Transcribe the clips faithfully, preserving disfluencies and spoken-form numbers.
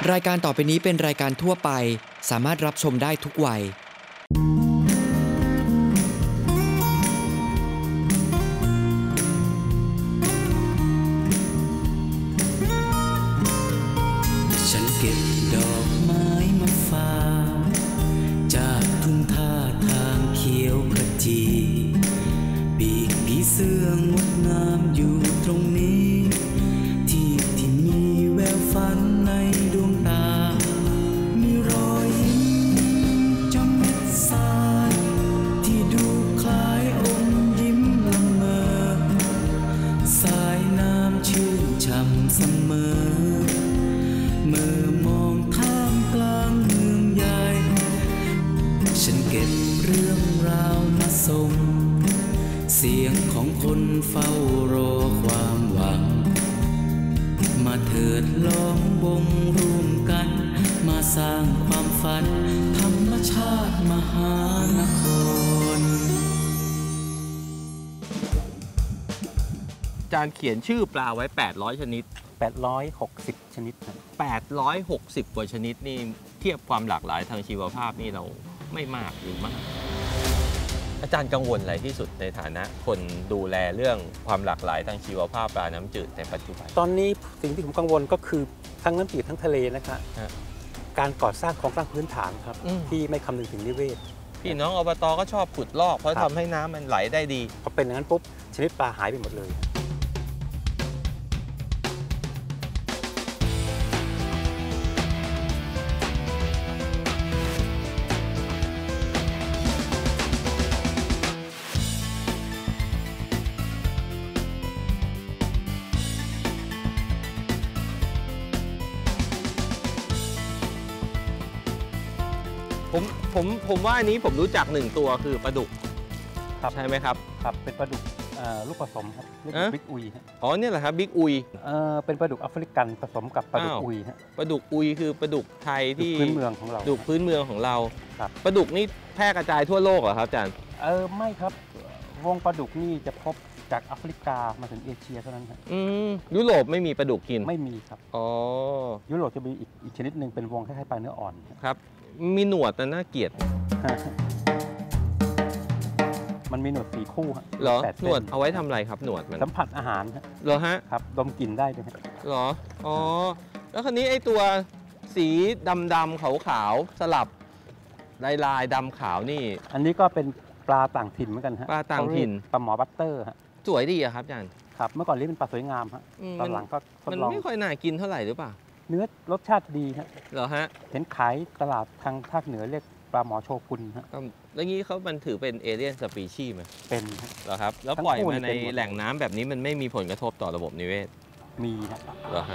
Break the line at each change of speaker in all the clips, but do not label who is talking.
รายการต่อไปนี้เป็นรายการทั่วไปสามารถรับชมได้ทุกวัย
ฉันเก็บดอกไม้มาฝากจากทุ่งท่าทางเขียวขจีปีกผีเสื้องดงามอยู่ตรงนี้ที่ที่มีแววฝันในดวงตามีรอยยิ้มจำเม็ดทรายที่ดูคล้ายอมยิ้มละเมอสายน้ำชื่นช่ำเสมอเมื่อมองท่ามกลางเมืองใหญ่ฉันเก็บเรื่องราวมาส่งเสียงของคนเฝ้ารอความหวังมาเถิดล้อมวงร่วมกันมาสร้างความฝันธรรมชาติมหานคร
อาจารย์เขียนชื่อปลาไว้แปดร้อยชนิด
แปดร้อยหกสิบชนิดครับ
แปดร้อยหกสิบกว่าชนิดนี่เทียบความหลากหลายทางชีวภาพนี่เราไม่มากหรือมากอาจารย์กังวลอะไรที่สุดในฐานะคนดูแลเรื่องความหลากหลายทางชีวภาพปลาน้ำจืดในปัจจุบัน
ตอนนี้สิ่งที่ผมกังวลก็คือทั้งน้ำจืดทั้งทะเลนะครับการก่อสร้างโครงสร้างพื้นฐานครับที่ไม่คำนึงถึงนิเวศ
พี่น้องอบต.ก็ชอบขุดลอกเพราะทำให้น้ำมันไหลได้ดี
พอเป็นอย่างนั้นปุ๊บชนิดปลาหายไปหมดเลย
ผมผมผมว่าอันนี้ผมรู้จักหนึ่งตัวคือปลาดุกใช่ไหมครับ
ครับเป็นปลาดุกลูกผสมครับลูกบิ๊กอุย
อ๋อเนี่ยแหละครับบิ๊กอุย
เป็นปลาดุกแอฟริกันผสมกับปลาดุกอุยฮะ
ปลาดุกอุยคือปลาดุกไทยที่
พื้นเมืองของเรา
ดุกพื้นเมืองของเราปลาดุกนี่แพร่กระจายทั่วโลกเหรอครับอาจารย์
เออไม่ครับวงปลาดุกนี่จะพบจากแอฟริกามาถึงเอเชียเท่านั้นครับ
อืมยุโรปไม่มีปลาดุกกิน
ไม่มีครับ
อ๋อ
ยุโรปจะมีอีกอีกชนิดหนึ่งเป็นวงคล้ายๆปลาเนื้ออ่อน
ครับมีหนวดแต่น่าเกลียด
มันมีหนวดสี่คู่ครับ
เหรอหนวดเอาไว้ทำอะไรครับหนวดมัน
สัมผัสอาหาร
เหรอฮะ
ครับดมกลิ่นได้ด้วย
เหรออ๋อแล้วคราวนี้ไอ้ตัวสีดำดำขาวขาวสลับลายลายดำขาวนี่
อันนี้ก็เป็นปลาต่างถิ่นเหมือนกันฮะ
ปลาต่างถิ่น
ปลาหมอบัตเตอร์ฮะ
สวยดีอะครับอาจารย์
ครับเมื่อก่อนเลี้ยงเป็นปลาสวยงามฮะตอนหลังก็
มันไม่ค่อยน่ากินเท่าไหร่หรือเปล่า
เนื้อรสชาติดีฮะ
เหรอฮะ
เห็นขายตลาดทางภาคเหนือเรียกปลาหมอโชกุนฮะ
แล้วงี้เขามันถือเป็นเอเลี่ยนสปีชีส์ไหม
เป็น
เหรอครับแล้วปล่อยมาในแหล่งน้ำแบบนี้มันไม่มีผลกระทบต่อระบบนิเวศ
มีฮะ
เหรอฮะ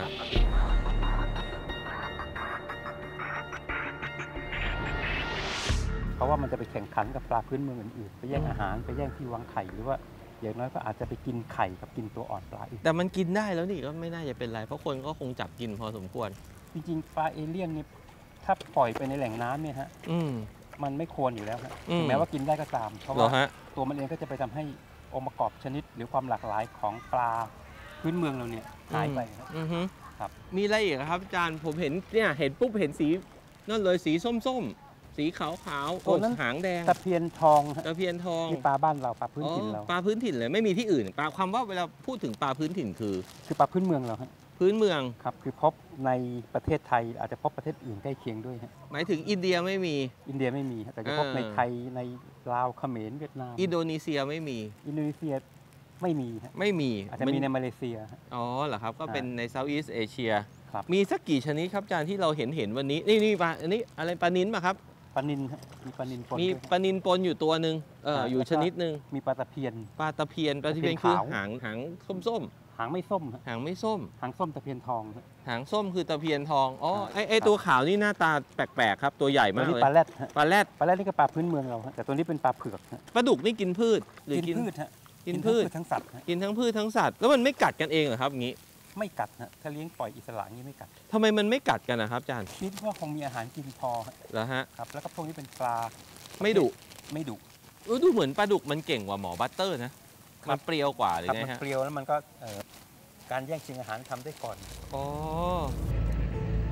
เพราะว่ามันจะไปแข่งขันกับปลาพื้นเมืองอื่นๆไปแย่งอาหารไปแย่งที่วางไข่หรือว่าอย่างน้อยก็อาจจะไปกินไข่กับกินตัวอ่อนปลาอีก
แต่มันกินได้แล้วนี่ก็ไม่น่าจะเป็นไรเพราะคนก็คงจับกินพอสมควร
จริงๆปลาเอเลี่ยนนี่ถ้าปล่อยไปในแหล่งน้ำเนี่ยฮะมันไม่ควรอยู่แล้วฮะถึงแม้ว่ากินได้ก็ตามเพราะว่าตัวมันเองก็จะไปทำให้องค์ประกอบชนิดหรือความหลากหลายของปลาพื้นเมืองเราเนี่ยหายไป
ครับมีอะไรอีกครับอาจารย์ผมเห็นเนี่ยเห็นปุ๊บเห็นสีนั่นเลยสีส้มๆสีขาวๆโอ้หางแดง
ตะเพียนทอง
ตะเพียนทอง
นี่ปลาบ้านเราปลาพื้นถิ่นเรา
ปลาพื้นถิ่นเลยไม่มีที่อื่นปลาความว่าเวลาพูดถึงปลาพื้นถิ่นคือ
คือปลาพื้นเมืองเราฮะ
พื้นเมือง
ครับคือพบในประเทศไทยอาจจะพบประเทศอื่นใกล้เคียงด้วยฮะ
หมายถึงอินเดียไม่มี
อินเดียไม่มีแต่จะพบในไทยในลาวเขมรเวียดนาม
อินโดนีเซียไม่มี
อินโดนีเซียไม่มี
ไม่มี
อาจจะมีในมาเลเซีย
อ๋อเหรอครับก็เป็นในเซาท์อีสต์เอเชียมีสักกี่ชนิดครับอาจารย์ที่เราเห็นเห็นวันนี้นี่นี่ปลาอันนี้อะไรปลานิลป่ะครับ
ปลานิลมีปลานิลปน
มีปลานิลปนอยู่ตัวหนึ่งเอออยู่ชนิดหนึ่ง
มีปลาตะเพียน
ปลาตะเพียนปลาตะเพียนคือหางหางส้ม
หางไม่ส้ม
หางไม่ส้ม
หางส้มตะเพียนทอง
หางส้มคือตะเพียนทองอ๋อไอไอตัวขาวนี่หน้าตาแปลกๆครับตัวใหญ่มากเลย
ปลาแรด
ปลาแรด
ปลาแรดนี่ก็ปลาพื้นเมืองเราแต่ตัวนี้เป็นปลาเผือก
ปลาดุกนี่กินพืชหรือ
กินพืชฮะ
กินพืช
ทั้งสัตว์
กินทั้งพืชทั้งสัตว์แล้วมันไม่กัดกันเองเหรอครับงี้
ไม่กัดฮะถ้าเลี้ยงปล่อยอิสระงี้ไม่กัด
ทำไมมันไม่กัดกันนะครับอาจารย์
คิดว่าคงมีอาหารกินพอ
เหรอฮะ
ครับแล้วก็พวกนี้เป็นปลา
ไม่ดุ
ไม่ดุ
ดูเหมือนปลาดุกมันเก่งกว่าหมอบัตเตอร์นะมันเปรี้ยวกว่าเลยนะ
ฮะมันเปรี้ยวแล้วมันก็การแย่งชิงอาหารทำได้ก่อน
อ๋อ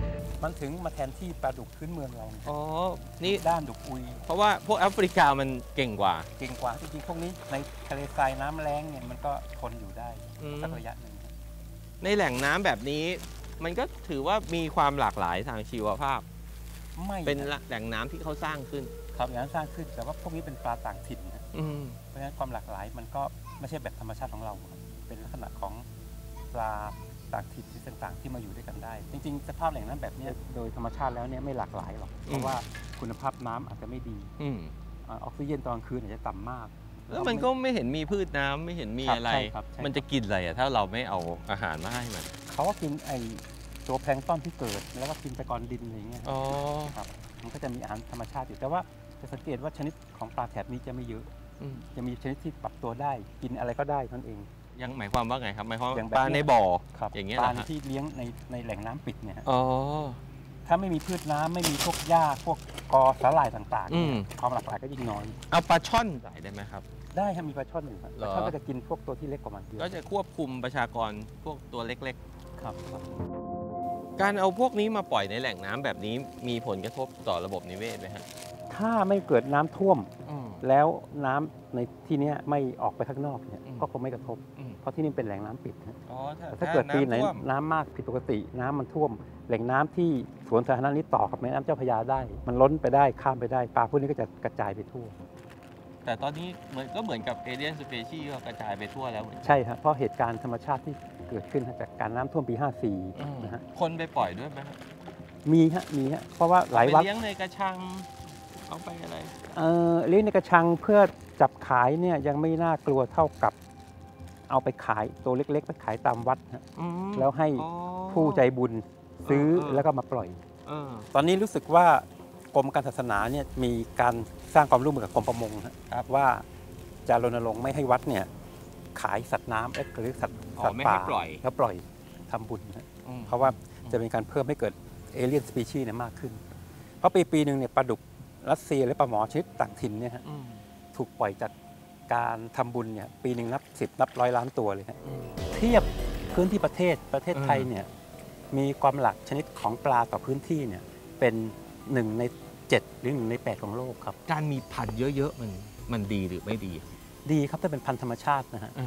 มันถึงมาแทนที่ปลาดุกพื้นเมืองเรา
อ๋อนี่
ด้านดุกอุย
เพราะว่าพวกแอฟริกามันเก่งกว่า
เก่งกว่าจริงๆพวกนี้ในทะเลทรายน้ำแล้งเนี่ยมันก็ทนอยู่ได้สักระยะหนึ่ง
ในแหล่งน้ำแบบนี้มันก็ถือว่ามีความหลากหลายทางชีวภาพไม่เป็นแหล่งน้ำที่เขาสร้างขึ้น
ครับอย่างนั้นสร้างขึ้นแต่ว่าพวกนี้เป็นปลาต่างถิ่นนะเพราะฉะนั้นความหลากหลายมันก็ไม่ใช่แบบธรรมชาติของเราเป็นลักษณะของปลาต่างถิ่นที่ต่างๆที่มาอยู่ด้วยกันได้จริงๆสภาพแหล่งน้ำแบบนี้โดยธรรมชาติแล้วเนี่ยไม่หลากหลายหรอกเพราะว่าคุณภาพน้ำอาจจะไม่ดีออกซิเจนตอนคืนอาจจะต่ำมาก
แล้วมันก็ไม่เห็นมีพืชน้ำไม่เห็นมีอะไรมันจะกินอะไรอะถ้าเราไม่เอาอาหารมาให้มัน
เขาก็กินไอตัวแพลงก์ต้นที่เกิดแล้วก็กินตะกอนดินอะไรเงี้ยครับมันก็จะมีอาหารธรรมชาติอยู่แต่ว่าจะสังเกตว่าชนิดของปลาแถบนี้จะไม่เยอะจะมีชนิดที่ปรับตัวได้กินอะไรก็ได้นั่นเอง
ยังหมายความว่าไงครับหมายความปลาในบ่ออย่างเงี้ย
ปลาที่เลี้ยงในในแหล่งน้ำปิดเนี่ยถ้าไม่มีพืชน้ำไม่มีพวกหญ้าพวกกอสาหร่ายต่างๆความหลากหลายก็ยิ่งน้อย
เอาปลาช่อนใส่ได้ไหมครับ
ได้ครับมีปลาช่อนอยู่ปลาช่อนก็จะกินพวกตัวที่เล็กกว่ามันเยอะ
ก็จะควบคุมประชากรพวกตัวเล็ก
ๆครับ
การเอาพวกนี้มาปล่อยในแหล่งน้ำแบบนี้มีผลกระทบต่อระบบนิเวศไหมฮะ
ถ้าไม่เกิดน้ำท่วมแล้วน้ำในที่นี้ไม่ออกไปข้างนอกเนี่ยก็คงไม่กระทบเพราะที่นี่เป็นแหล่งน้ำปิดแต่ถ้าเกิดปีไหนน้ำมากผิดปกติน้ำมันท่วมแหล่งน้ำที่สวนสาธารณะนี้ต่อกับแม่น้ำเจ้าพระยาได้มันล้นไปได้ข้ามไปได้ปลาพวกนี้ก็จะกระจายไปทั่ว
แต่ตอนนี้เหมือนก็เหมือนกับเอเลียนสเปชีก็กระจายไปทั่วแล้ว
ใช่ครับเพราะเหตุการณ์ธรรมชาติที่เกิดขึ้นจากการน้ำท่วมปีห้าสี่นะฮะ
คนไปปล่อยด้วยไหม
มีฮะมีฮะเพราะว่าหลายวัด
เลี้ยงในกระชังเอาไปอะไร
เออเลี้ยงในกระชังเพื่อจับขายเนี่ยยังไม่น่ากลัวเท่ากับเอาไปขายตัวเล็กๆไปขายตามวัดฮะแล้วให้ผู้ใจบุญซื้อแล้วก็มาปล่อยตอนนี้รู้สึกว่ากรมการศาสนาเนี่ยมีการสร้างความร่วมมือกับกรมประมงครับว่าจะรณรงค์ไม่ให้วัดเนี่ยขายสัตว์น้ำหรือสัตว์สัตว์ป่าแล้วปล่อยทำบุญนะเพราะว่าจะเป็นการเพิ่มให้เกิดเอเลียนสปีชีส์เนี่ยมากขึ้นเพราะปีปีหนึ่งเนี่ยปลาดุกรัสเซียและปลาหมอชนิดต่างถิ่นเนี่ยฮะถูกปล่อยจากการทำบุญเนี่ยปีหนึ่งนับสิบนับร้อยล้านตัวเลยฮะเทียบพื้นที่ประเทศประเทศไทยเนี่ยมีความหลากชนิดของปลาต่อพื้นที่เนี่ยเป็นหนึ่งในเจ็ดหรือหนึ่งในแปดของโลกครับ
การมีพันธุ์เยอะๆมันมันดีหรือไม่ดี
ดีครับถ้าเป็นพันธุ์ธรรมชาตินะฮะ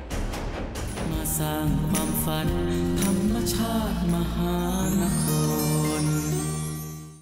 มาสร้างความฝันธรรมชาติมหานคร